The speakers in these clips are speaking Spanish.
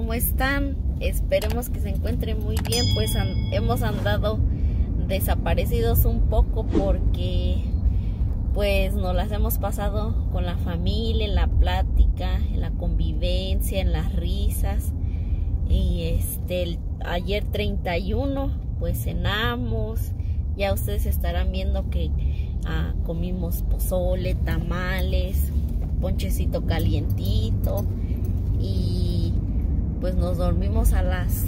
¿cómo están? Esperemos que se encuentren muy bien, pues hemos andado desaparecidos un poco porque pues nos las hemos pasado con la familia, en la plática, en la convivencia, en las risas. Y ayer 31 pues cenamos, ya ustedes estarán viendo que comimos pozole, tamales, ponchecito calientito y pues nos dormimos a las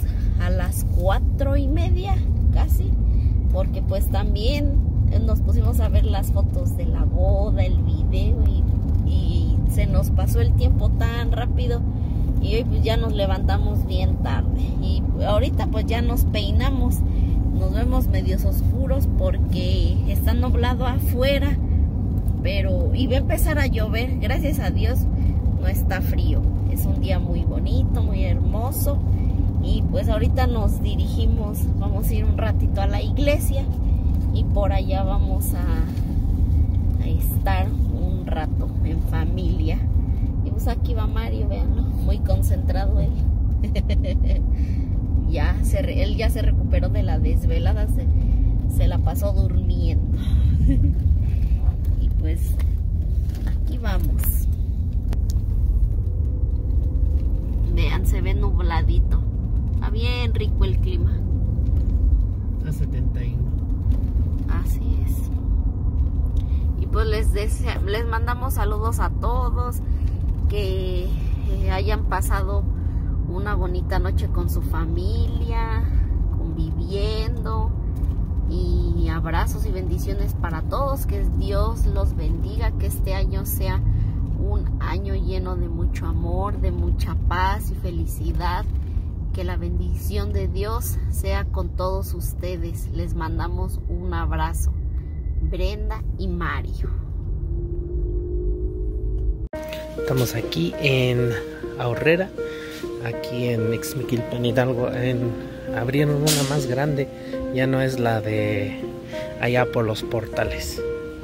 4:30 casi, porque pues también nos pusimos a ver las fotos de la boda, el video y se nos pasó el tiempo tan rápido y hoy pues ya nos levantamos bien tarde y ahorita pues ya nos peinamos, nos vemos medios oscuros porque está nublado afuera, pero y va a empezar a llover. Gracias a Dios no está frío, es un día muy bonito, muy hermoso y pues ahorita nos dirigimos, vamos a ir un ratito a la iglesia y por allá vamos a estar un rato en familia. Y pues aquí va Mario, véanlo, muy concentrado él. Él ya se recuperó de la desvelada, se la pasó durmiendo. Y pues aquí vamos. Vean, se ve nubladito. Está bien rico el clima. A 71. Así es. Y pues les mandamos saludos a todos, que hayan pasado una bonita noche con su familia, conviviendo, y abrazos y bendiciones para todos, que Dios los bendiga, que este año sea un año lleno de mucho amor, de mucha paz y felicidad, que la bendición de Dios sea con todos ustedes. Les mandamos un abrazo, Brenda y Mario. Estamos aquí en Aurrera, aquí en Ixmiquilpan, Hidalgo. Abrieron una más grande, ya no es la de allá por los portales.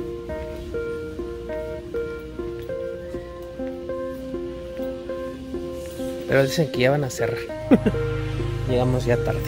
Pero dicen que ya van a cerrar. Llegamos ya tarde.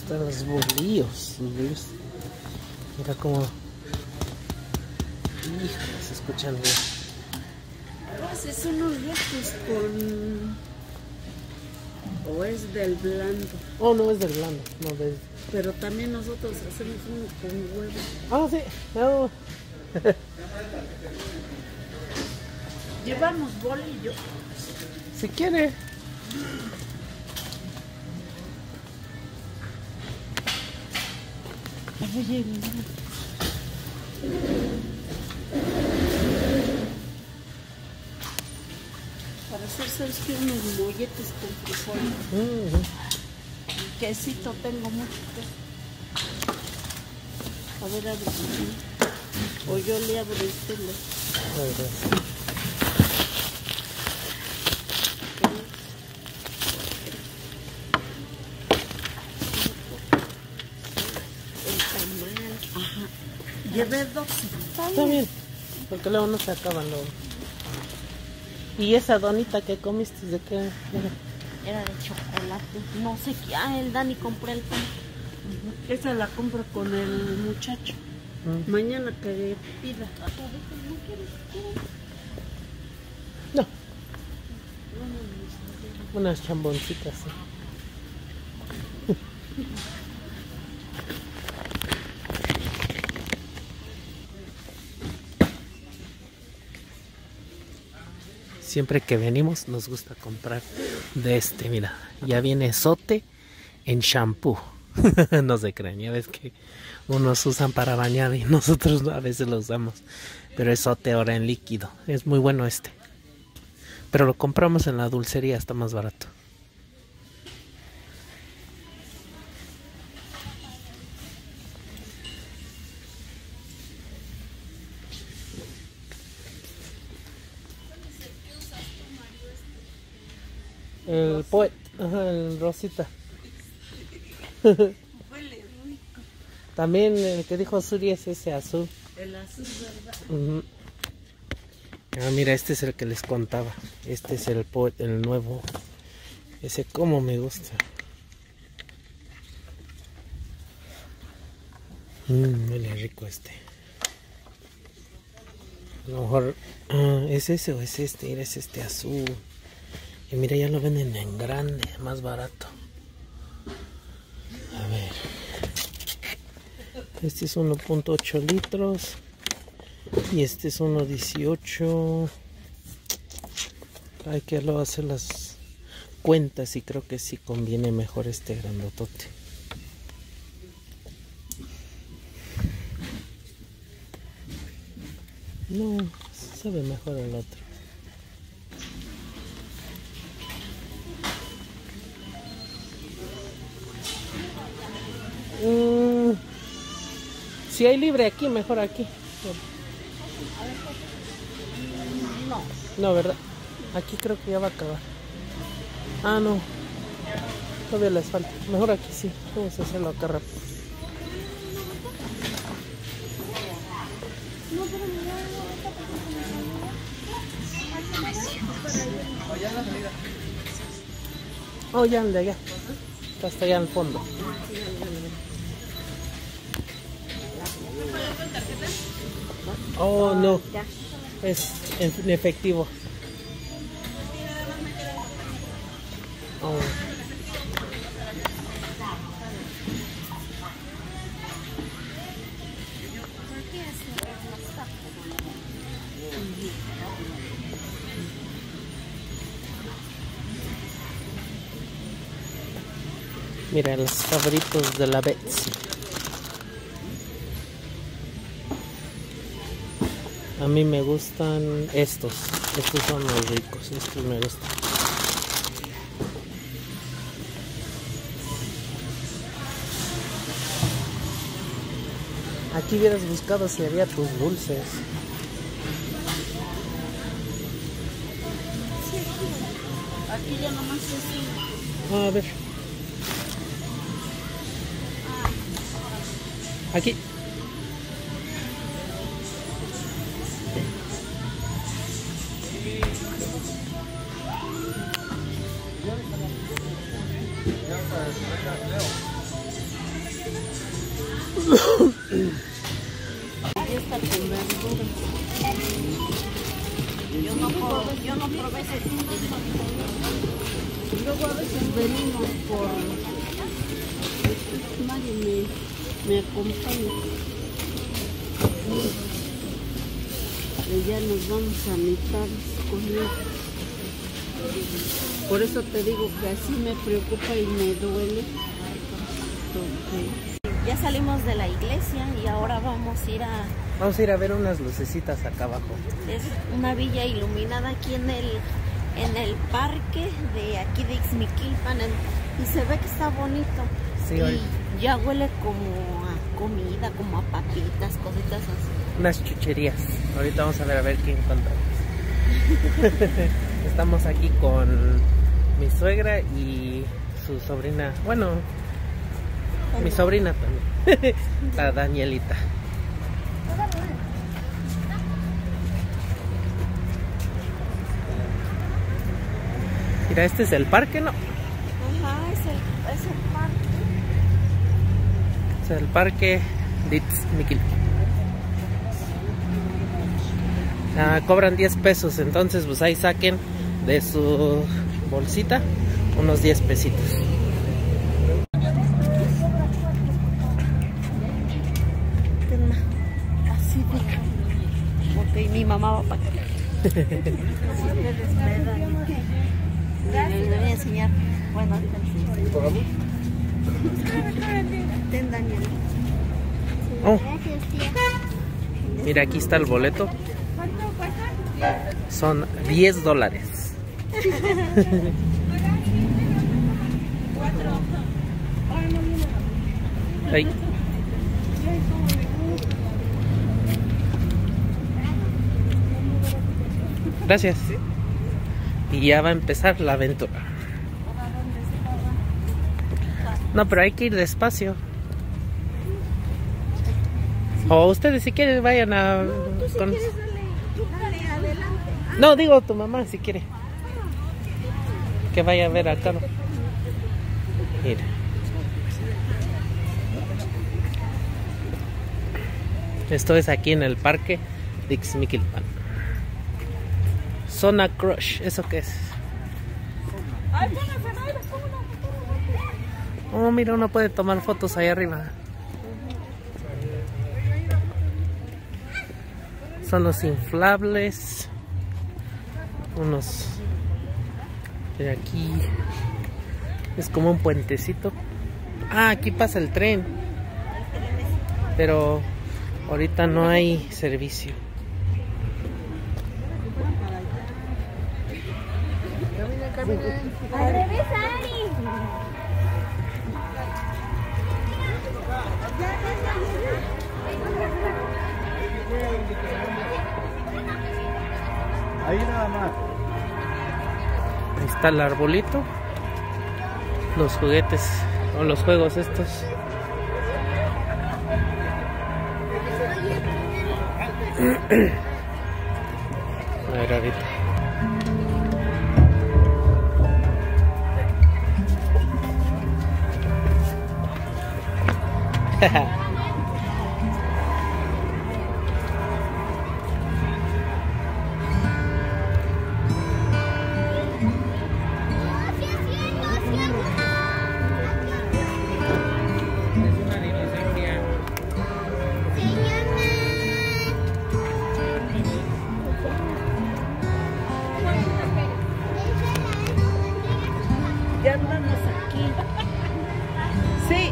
gustan los bolillos. Mira cómo... Híjole, se escuchan bien. Haces unos huecos con... ¿O es del blando? Oh, no es del blando, no del... Pero también nosotros hacemos uno con huevo. Ah, sí. Oh. Llevamos bolillo. Si quiere. Oye, para hacer, ¿sabes qué? Unos molletes con frijoles. Quesito, tengo mucho queso. A ver, abre. O yo le abro el tele. El tamal. Ajá. Llevé 12. Está bien. Porque luego no se acaban luego. ¿Y esa donita que comiste de qué era? Era de chocolate. No sé qué. Ah, el Dani compró el pan. Esa la compro con el muchacho. Mañana que pida. No. Unas chamboncitas. ¿Sí? Siempre que venimos nos gusta comprar de este, mira, ya viene ezote en shampoo. No se crean, ya ves que unos usan para bañar y nosotros a veces lo usamos. Pero ezote ahora en líquido, es muy bueno este. Pero lo compramos en la dulcería, está más barato. El poet, ajá, el rosita. Huele rico. También el que dijo Suri es ese azul. El azul, ¿verdad? Ah, mira, este es el que les contaba. Este es el poet, el nuevo. Ese como me gusta. Huele rico este. A lo mejor es ese o es este. Mira, es este azul. Y mira, ya lo venden en grande, más barato. A ver. Este es 1.8 litros. Y este es 1.18. Hay que luego hacer las cuentas y creo que sí conviene mejor este grandotote. No, sabe mejor el otro. Si hay libre aquí, mejor aquí. No. No, ¿verdad? Aquí creo que ya va a acabar. Ah, no. Todavía les falta. Mejor aquí sí. Vamos a hacerlo acá rápido. Oh, ya, de allá. Está hasta allá al fondo. Oh, no. Es en efectivo. Oh. Mira, los favoritos de la Betsy. A mí me gustan estos. Estos son los ricos. Estos me gustan. Aquí hubieras buscado si había tus dulces. Aquí ya nomás es A ver. Aquí. Está con verduras. Yo no probé ese tipo. Luego a veces venimos por... Nadie me acompaña. Y ya nos vamos a mitad con él. Por eso te digo que así me preocupa y me duele. Porque... Ya salimos de la iglesia y ahora vamos a ir a ver unas lucecitas acá abajo. Es una villa iluminada aquí en el parque de aquí de Ixmiquilpan y se ve que está bonito. Sí, y ya huele como a comida, como a papitas, cositas así. Unas chucherías. Ahorita vamos a ver qué encontramos. Estamos aquí con mi suegra y su sobrina. Bueno, mi sobrina también. La Danielita. Mira, este es el parque, ¿no? Ajá, es el parque. Es el parque de Ixmiquilpan. Cobran 10 pesos, entonces pues ahí saquen de su bolsita unos 10 pesitos. Así dijo. Ok, mi mamá va para acá. Les voy a enseñar. Bueno, ahorita les ten, Daniel. Oh. Mira, aquí está el boleto. Son $10. Ahí. Gracias. Y ya va a empezar la aventura. No, pero hay que ir despacio. O ustedes si quieren vayan a... Dale adelante. No, digo tu mamá si quiere. Que vaya a ver acá. Mira. Esto es aquí en el parque de Ixmiquilpan. Zona Crush, ¿eso qué es? Oh, mira, uno puede tomar fotos ahí arriba. Son los inflables. Unos... De aquí... Es como un puentecito. Ah, aquí pasa el tren. Pero ahorita no hay servicio. Al revés, Ari. Ahí nada más. Ahí está el arbolito. Los juguetes o los juegos estos. A ver ahorita. Ya andamos aquí. Sí.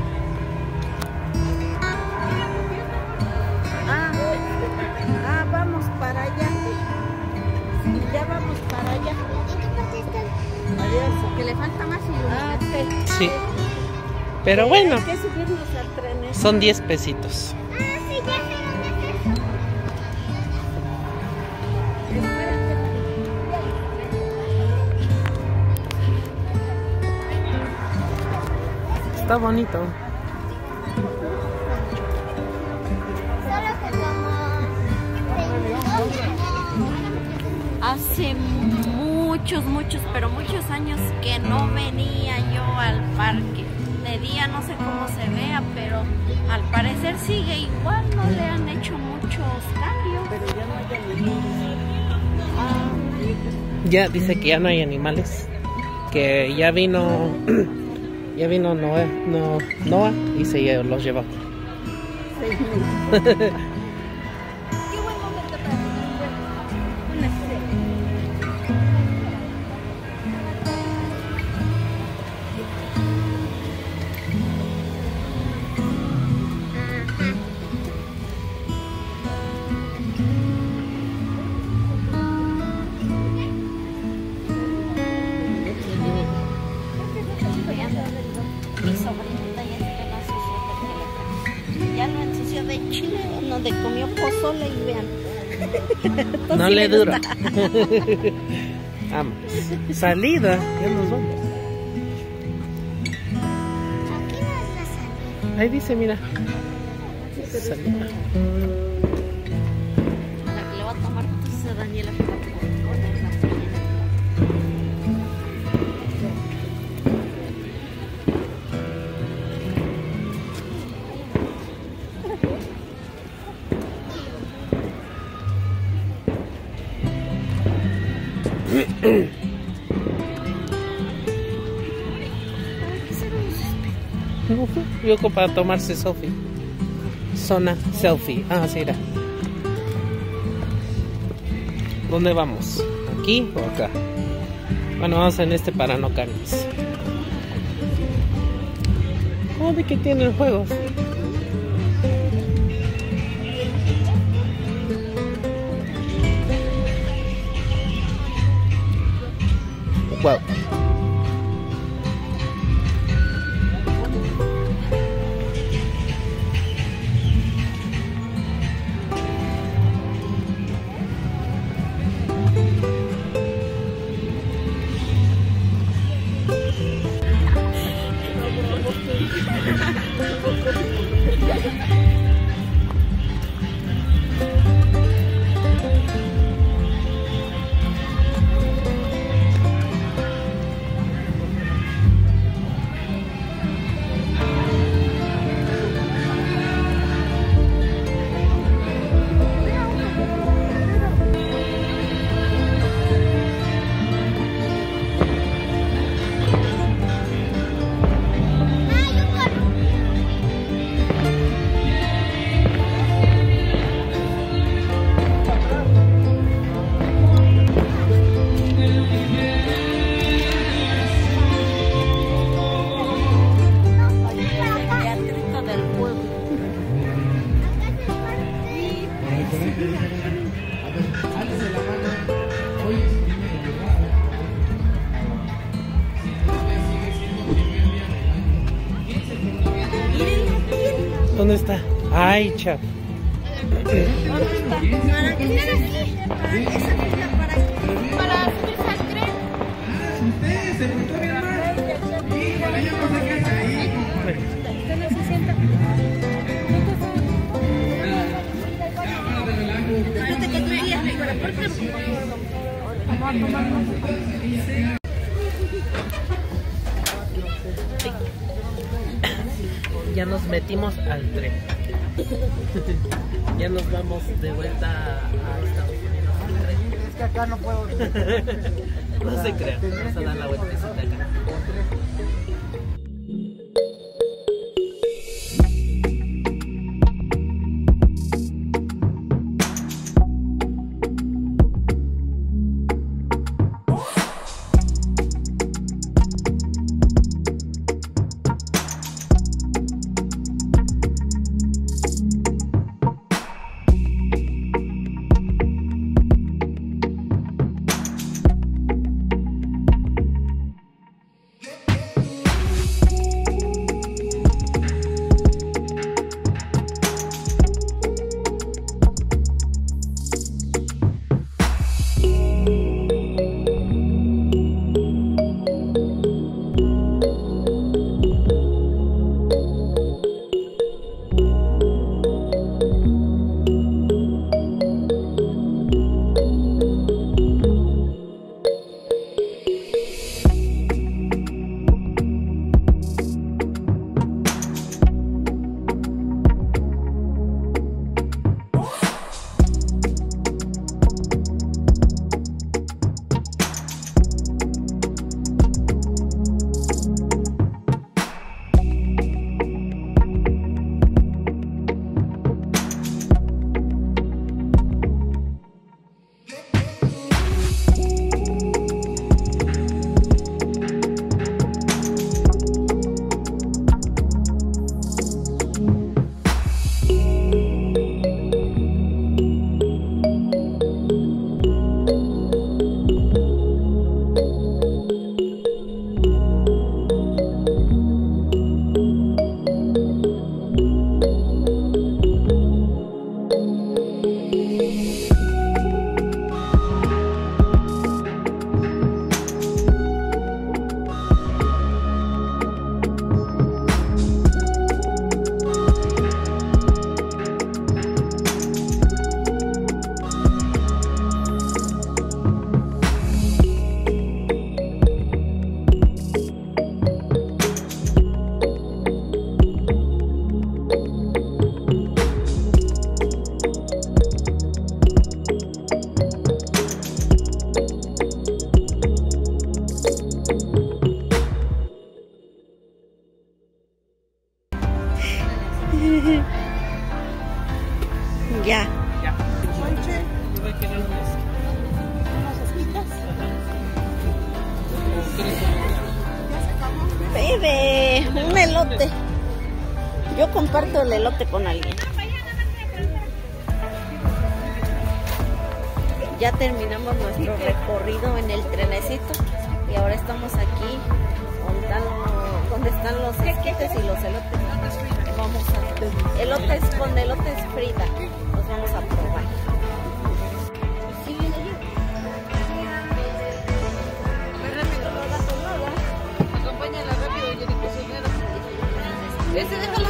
Vamos para allá. Sí, ya vamos para allá. Adiós. Que le falta más iluminación. Sí. Pero bueno, Hay que subirnos al tren. son 10 pesitos. Está bonito. Hace muchos, pero muchos años que no venía yo al parque. de día, no sé cómo se vea, pero al parecer sigue igual, no le han hecho muchos cambios. Pero ya no hay animales. Ya dice que ya no hay animales, que ya vino Noah y se los llevó. 6 minutos. Qué buen momento para tener una serie. Mi sobrinita ya se lo ensució de teléfono. Ya lo ensució de chile, donde comió pozole y vean. No Sí le le dura. gusta. Vamos. Salida, ya nos vamos. Ahí dice, mira. Salida. La que le va a tomar fotos a Daniela que va a poner la playera. Yo para tomarse selfie. Zona selfie. Ah, sí, era. ¿Dónde vamos? ¿Aquí o acá? Bueno, vamos en este para no carnes. Oh, de que tienen juegos. Wow. ¿Dónde está? Ay, chao. ¿Dónde está? ¿Para qué era aquí? ¿Para qué esa fila? ¿Para qué? Para subirse al tren. Usted se portó bien mal. Híjole, yo no sé qué hace ahí. Usted no se sienta. Espérate que tú irías, pero ¿por qué? Vamos a tomarnos. Ya nos metimos al tren. Ya nos vamos de vuelta a Estados Unidos al tren. Es que acá no puedo. No se crea, vamos a dar la vueltecita acá. Ya. Ya. Ponche. Yo voy a querer unos. ¿Unas esquitas? ¿Ya se acabó? Bebe, un elote. Yo comparto el elote con alguien. Ya terminamos nuestro recorrido en el trenecito y ahora estamos aquí donde están los esquites y los elotes. Vamos a elotes con elotes frita. Los vamos a probar. Sí, Acompáñala rápido, yo digo cocinero. Ese déjalo.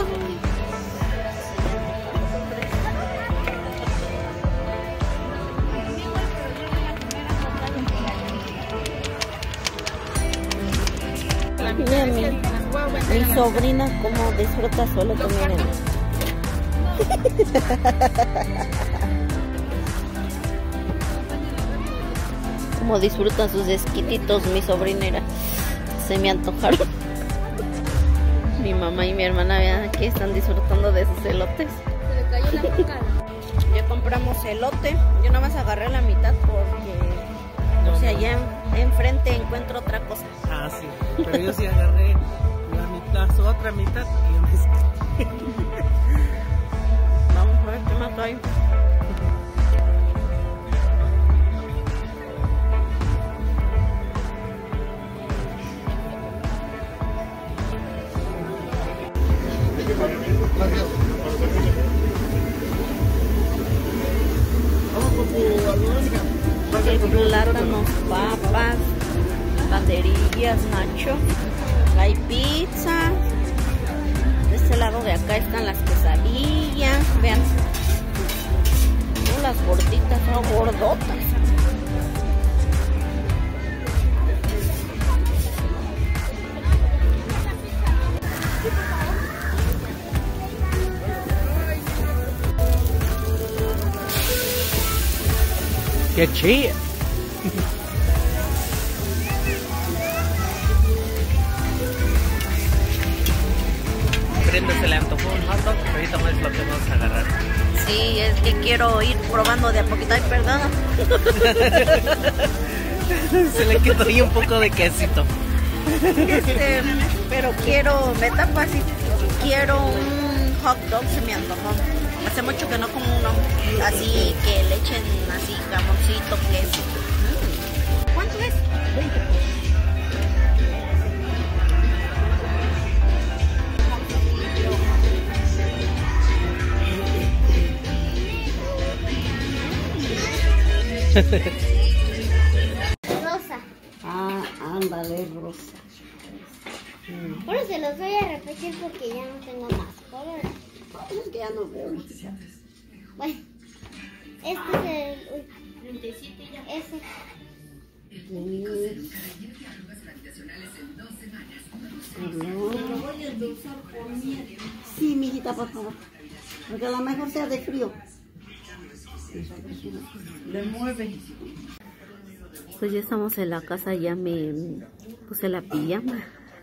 miren mi sobrina como disfruta su elote, miren. Como disfruta sus esquititos mi sobrinera. Se me antojaron. Mi mamá y mi hermana, vean aquí, están disfrutando de sus elotes. Se le cayó la boca. Ya compramos elote. Yo nada más agarré la mitad porque, o sea, allá enfrente encuentro otra cosa. Ah, sí. Pero yo sí agarré la mitad, su otra mitad y un esquite. Vamos a ver qué más hay. Plátanos, papas, banderillas, nacho, hay pizza. De este lado de acá están las quesadillas, vean. Son las gorditas, son gordotas. ¡Qué chido! Brenda se le antojó un hot dog, ahorita más lo que vamos a agarrar. Sí, es que quiero ir probando de a poquito. Ay, perdón. Se le quedó ahí un poco de quesito. Pero quiero, me tapa así. Quiero un hot dog, se me antojó. Hace mucho que no como uno así que le echen así jamoncito, queso. ¿Cuánto es? 20. Rosa. Ah, ándale, rosa. Bueno, se los voy a repetir porque ya no tengo más colores. Es que ya no veo. Bueno, este es el... 37 ya. Ese. Sí, mijita, por favor. Porque a lo mejor sea de frío. Le mueve. Pues ya estamos en la casa, ya me puse la pijama.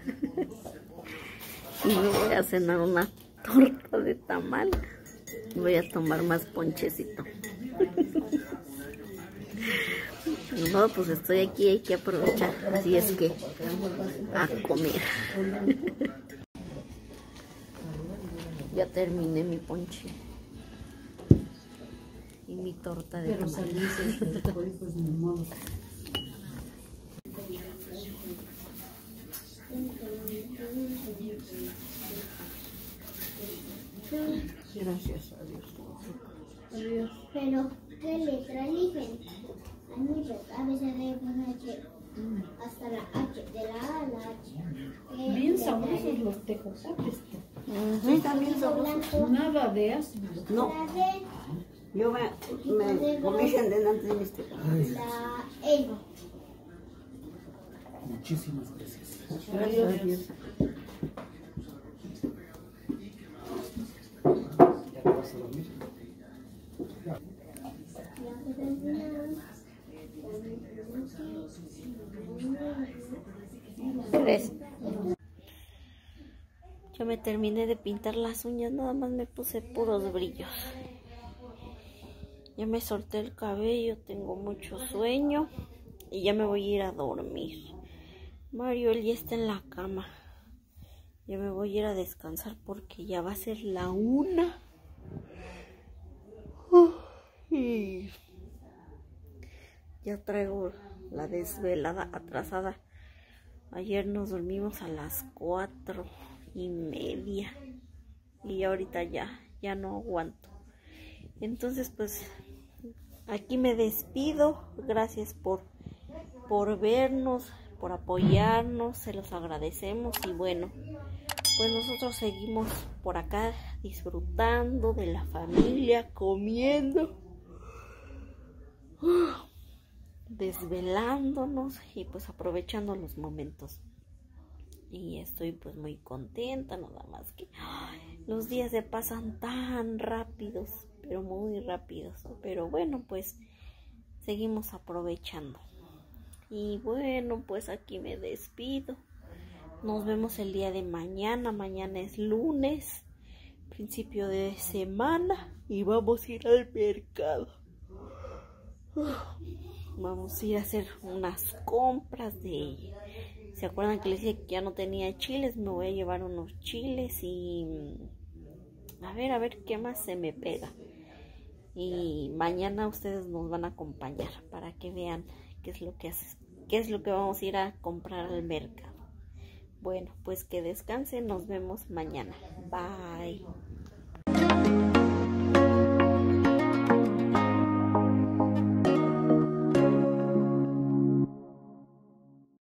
Y me voy a cenar una torta de tamal. Voy a tomar más ponchecito. No, pues estoy aquí, hay que aprovechar. Así es que a comer. Ya terminé mi ponche y mi torta de tamal. Gracias a Dios. Pero, ¿qué letra eligen? Hay muchas. A veces le H hasta la H, de la A a la H. Bien sabrosos los tejocotes. Sí, también Blanco. Nada de ácido. No, La D, yo me comí antes de mis tejocotes. la E. Muchísimas gracias. Gracias a Dios. ¿Crees? Yo me terminé de pintar las uñas, nada más me puse puros brillos. Ya me solté el cabello, tengo mucho sueño y ya me voy a ir a dormir. Mario, él ya está en la cama. Ya me voy a ir a descansar porque ya va a ser la 1. Y ya traigo la desvelada atrasada. Ayer nos dormimos a las 4:30 y ahorita ya no aguanto. Entonces pues aquí me despido. Gracias por vernos, por apoyarnos, se los agradecemos. Y bueno, pues nosotros seguimos por acá disfrutando de la familia, comiendo, desvelándonos y pues aprovechando los momentos. Y estoy pues muy contenta, nada más que los días se pasan tan rápidos, pero muy rápidos. Pero bueno, pues seguimos aprovechando. Y bueno, pues aquí me despido. Nos vemos el día de mañana. Mañana es lunes, principio de semana, y vamos a ir al mercado. Vamos a ir a hacer unas compras de... ¿Se acuerdan que les dije que ya no tenía chiles? Me voy a llevar unos chiles y... A ver qué más se me pega. Y mañana ustedes nos van a acompañar para que vean qué es lo que vamos a ir a comprar al mercado. Bueno, pues que descansen, nos vemos mañana. Bye.